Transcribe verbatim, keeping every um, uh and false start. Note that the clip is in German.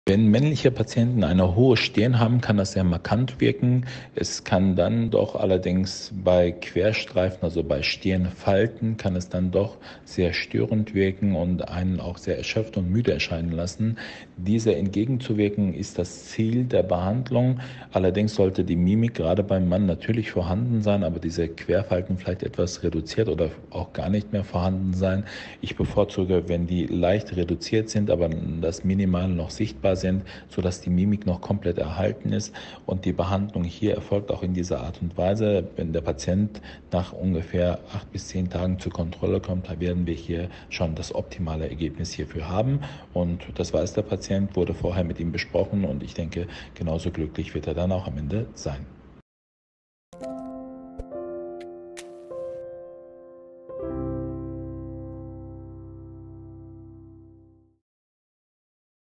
Wenn männliche Patienten eine hohe Stirn haben, kann das sehr markant wirken. Es kann dann doch allerdings bei Querstreifen, also bei Stirnfalten, kann es dann doch sehr störend wirken und einen auch sehr erschöpft und müde erscheinen lassen. Dieser entgegenzuwirken ist das Ziel der Behandlung. Allerdings sollte die Mimik gerade beim Mann natürlich vorhanden sein, aber diese Querfalten vielleicht etwas reduziert oder auch gar nicht mehr vorhanden sein. Ich bevorzuge, wenn die leicht reduziert sind, aber das Minimal noch sichtbar sind, sodass die Mimik noch komplett erhalten ist. Und die Behandlung hier erfolgt auch in dieser Art und Weise. Wenn der Patient nach ungefähr acht bis zehn Tagen zur Kontrolle kommt, da werden wir hier schon das optimale Ergebnis hierfür haben. Und das weiß der Patient, wurde vorher mit ihm besprochen und ich denke, genauso glücklich wird er dann auch am Ende sein.